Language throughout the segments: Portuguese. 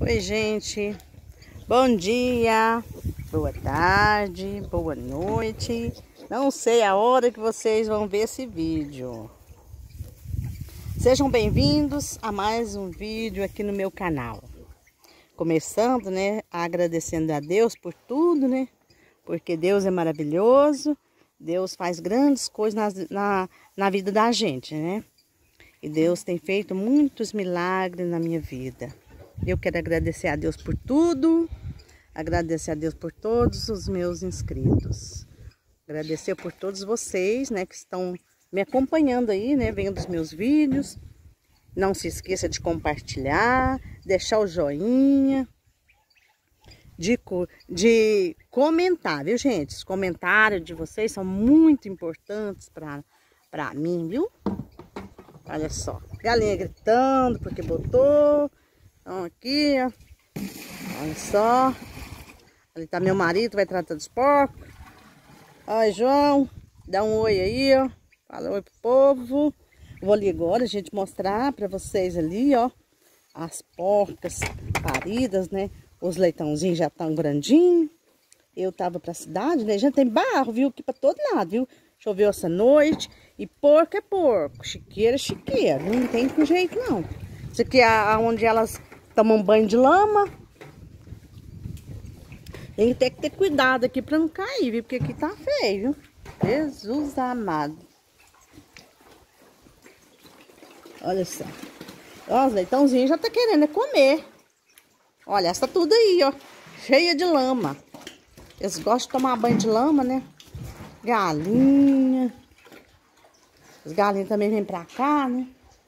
Oi, gente. Bom dia, boa tarde, boa noite. Não sei a hora que vocês vão ver esse vídeo. Sejam bem-vindos a mais um vídeo aqui no meu canal. Começando, né, agradecendo a Deus por tudo, né? Porque Deus é maravilhoso. Deus faz grandes coisas na vida da gente, né? E Deus tem feito muitos milagres na minha vida. Eu quero agradecer a Deus por tudo. Agradecer a Deus por todos os meus inscritos. Agradecer por todos vocês, né, que estão me acompanhando aí, né, vendo os meus vídeos. Não se esqueça de compartilhar, deixar o joinha, de comentar, viu, gente? Os comentários de vocês são muito importantes para mim, viu? Olha só, galinha gritando porque botou. Então aqui, ó. Olha só. Ali tá meu marido, vai tratar dos porcos. Oi, João. Dá um oi aí, ó. Fala oi pro povo. Vou ali agora, gente, mostrar pra vocês ali, ó. As porcas paridas, né? Os leitãozinhos já estão grandinhos. Eu tava pra cidade, né? Já tem barro, viu? Aqui pra todo lado, viu? Choveu essa noite. E porco é porco. Chiqueira é chiqueira. Não tem com jeito, não. Isso aqui é onde elas tomam banho de lama. Tem que ter cuidado aqui pra não cair, viu? Porque aqui tá feio, viu? Jesus amado. Olha só. Ó, os leitãozinhos já tá querendo comer. Olha, essa tudo aí, ó. Cheia de lama. Eles gostam de tomar banho de lama, né? Galinha. Os galinhos também vêm pra cá, né?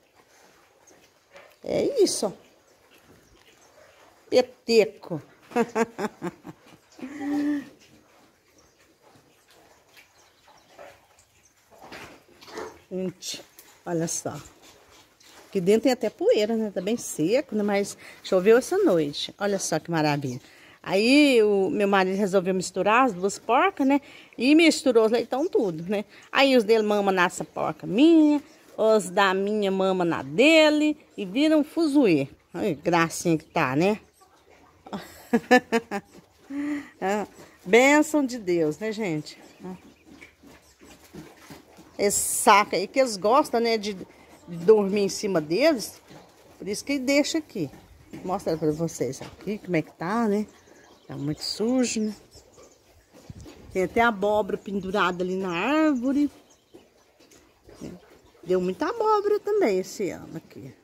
É isso, ó. Peteco. Gente, olha só. Aqui dentro tem até poeira, né? Tá bem seco, né? Mas choveu essa noite. Olha só que maravilha. Aí o meu marido resolveu misturar as duas porcas, né? E misturou os leitão tudo, né? Aí os dele mamam nessa porca minha, os da minha mama na dele e viram um fuzuê. Olha que gracinha que tá, né? Bênção de Deus, né, gente? Esse saco aí que eles gostam, né, de dormir em cima deles. Por isso que deixa aqui. Vou mostrar pra vocês aqui como é que tá, né? Tá muito sujo, né? Tem até abóbora pendurada ali na árvore. Deu muita abóbora também esse ano aqui.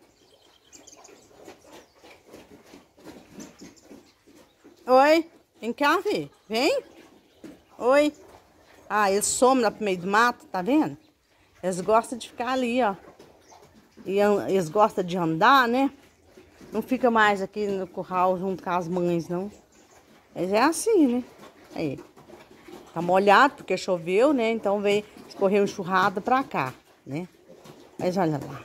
Oi, vem cá, filho. Vem. Oi. Ah, eles somem lá pro meio do mato, tá vendo? Eles gostam de ficar ali, ó. E eles gostam de andar, né? Não fica mais aqui no curral junto com as mães, não. Mas é assim, né? Aí. Tá molhado porque choveu, né? Então veio escorrer enxurrada pra cá, né? Mas olha lá.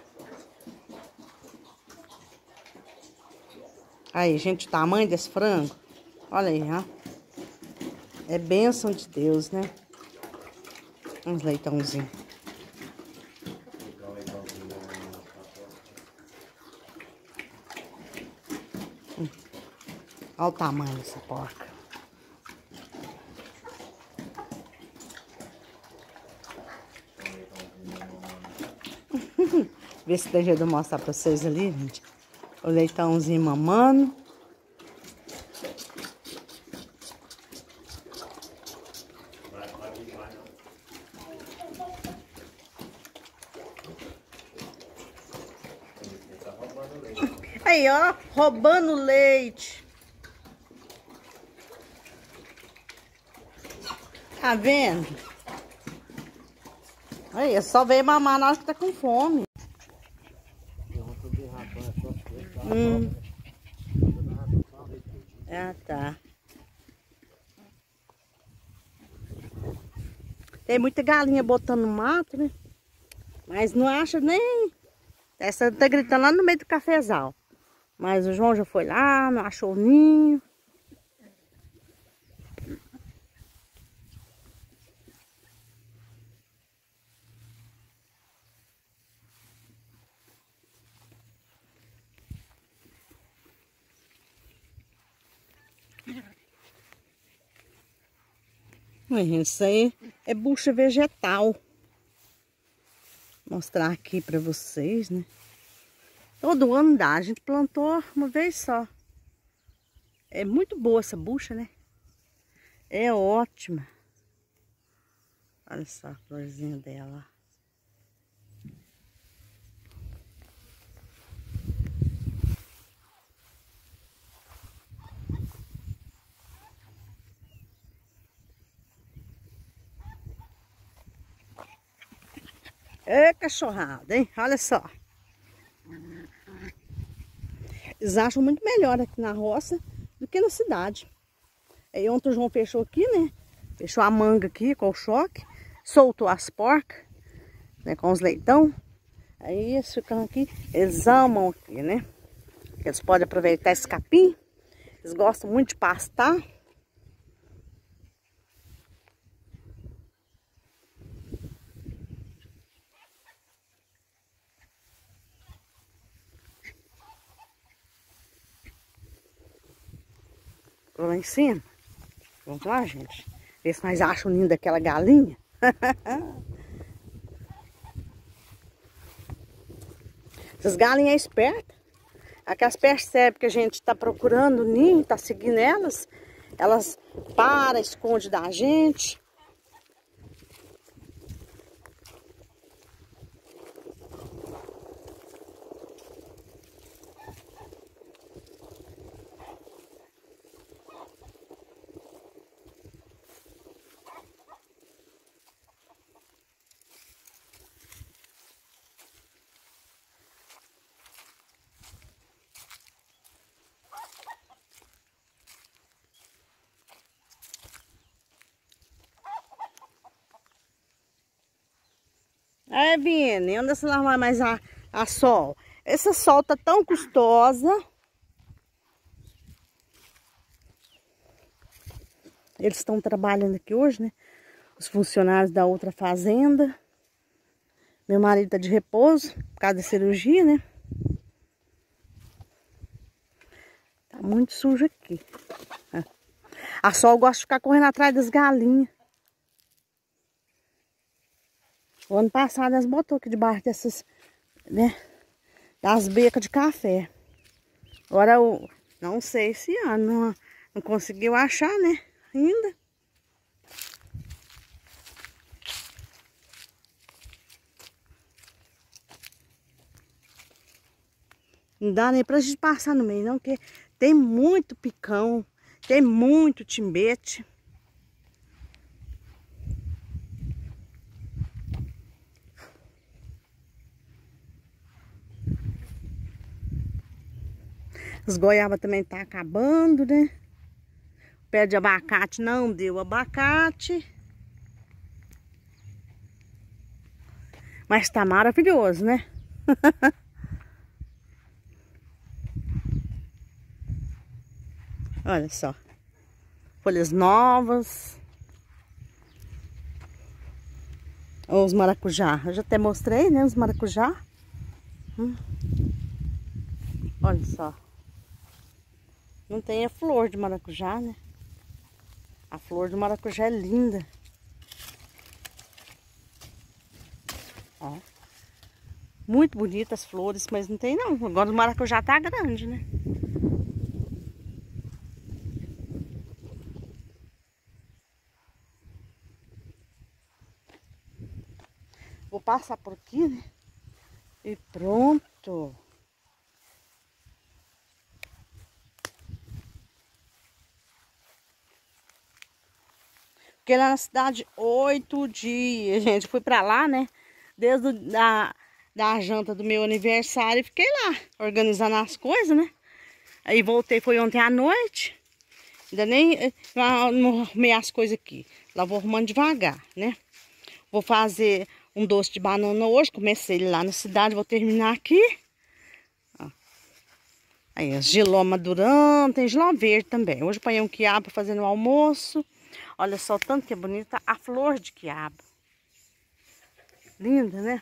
Aí, gente, o tamanho desse frango. Olha aí, ó. É bênção de Deus, né? Uns leitãozinhos. Olha o tamanho dessa porca. Vê se tem jeito de eu mostrar pra vocês ali, gente. O leitãozinho mamando. Aí, ó, roubando leite. Tá vendo? Aí, só veio mamar na hora que tá com fome. Ah, tá. Tem muita galinha botando no mato, né? Mas não acha nem... Essa tá gritando lá no meio do cafezal. Mas o João já foi lá, não achou o ninho. Isso aí é bucha vegetal. Vou mostrar aqui pra vocês, né? Todo ano dá, a gente plantou uma vez só. É muito boa essa bucha, né? É ótima. Olha só a florzinha dela. É cachorrada, hein? Olha só. Eles acham muito melhor aqui na roça do que na cidade. Aí ontem o João fechou aqui, né? Fechou a manga aqui com o choque. Soltou as porcas, né? Com os leitão. Aí eles ficam aqui, eles amam aqui, né? Eles podem aproveitar esse capim. Eles gostam muito de pastar. Lá em cima. Vamos lá, gente. Ver se nós achamos linda aquela galinha. Essas galinhas espertas. Aquelas percebem que a gente está procurando o ninho, está seguindo elas. Elas param, escondem da gente. É, Vini, onde você não vai mais a sol? Essa sol tá tão custosa. Eles estão trabalhando aqui hoje, né? Os funcionários da outra fazenda. Meu marido tá de repouso, por causa da cirurgia, né? Tá muito sujo aqui. A sol gosta de ficar correndo atrás das galinhas. O ano passado elas botou aqui debaixo dessas, né? Das becas de café. Agora eu não sei esse ano, não conseguiu achar, né? Ainda. Não dá nem pra gente passar no meio, não, porque tem muito picão, tem muito timbete. As goiabas também tá acabando, né? O pé de abacate não deu abacate. Mas tá maravilhoso, né? Olha só. Folhas novas. Os maracujá. Eu já até mostrei, né? Os maracujá. Olha só. Não tem a flor de maracujá, né? A flor do maracujá é linda. Ó. Muito bonitas as flores, mas não tem não. Agora o maracujá tá grande, né? Vou passar por aqui, né? E pronto. Fiquei lá na cidade 8 dias, gente. Fui pra lá, né? Desde da janta do meu aniversário. Fiquei lá, organizando as coisas, né? Aí voltei, foi ontem à noite. Ainda nem não arrumei as coisas aqui. Lá vou arrumando devagar, né? Vou fazer um doce de banana hoje. Comecei lá na cidade, vou terminar aqui. Ó. Aí, as giló madurando. Tem giló verde também. Hoje eu apanhei um quiabo pra fazer no almoço. Olha só o tanto que é bonita a flor de quiabo. Linda, né?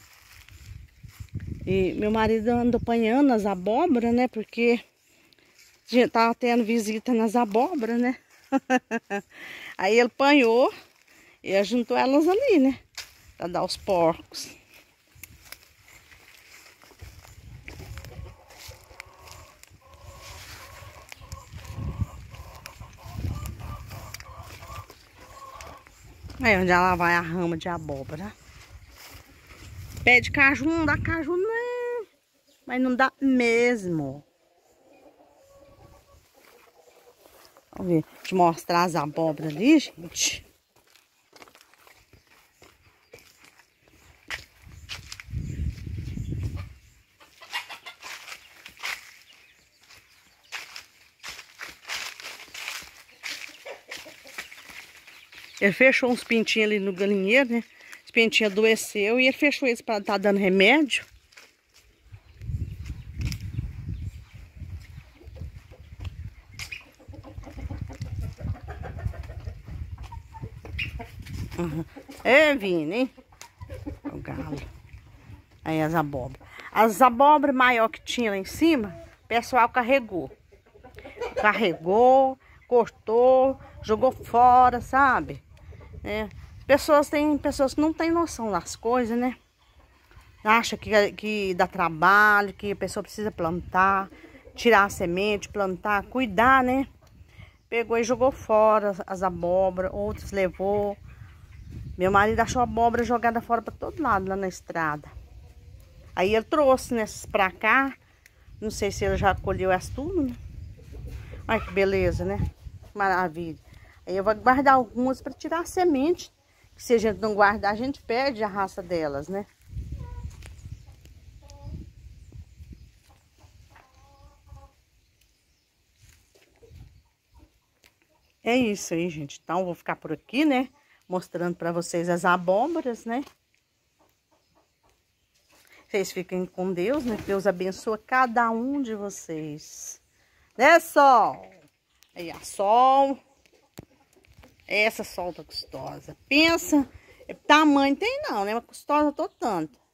E meu marido anda apanhando as abóboras, né? Porque tava tendo visita nas abóboras, né? Aí ele apanhou e juntou elas ali, né? Pra dar aos porcos. Aí onde ela vai a rama de abóbora. Pé de caju, não dá caju não. Mas não dá mesmo. Vamos ver, te mostrar as abóboras ali, gente. Ele fechou uns pintinhos ali no galinheiro, né? Os pintinhos adoeceu e ele fechou eles para estar dando remédio. Uhum. É, Vini, hein? O galo. Aí as abóboras. As abóboras maior que tinha lá em cima, o pessoal carregou. Carregou, cortou, jogou fora, sabe? É. Tem pessoas que não têm noção das coisas, né? Acha que dá trabalho, que a pessoa precisa plantar, tirar a semente, plantar, cuidar, né? Pegou e jogou fora as abóboras, outros levou. Meu marido achou a abóbora jogada fora para todo lado lá na estrada. Aí ele trouxe nessas pra cá. Não sei se ele já colheu as tudo, né? Olha que beleza, né? Maravilha. Aí eu vou guardar algumas para tirar a semente. Que se a gente não guardar, a gente perde a raça delas, né? É isso aí, gente. Então, eu vou ficar por aqui, né? Mostrando para vocês as abóboras, né? Vocês fiquem com Deus, né? Deus abençoa cada um de vocês. Né, Sol? Aí, a Sol. Essa Sol tá gostosa. Pensa, tamanho tem não, né? Mas gostosa eu tô tanto.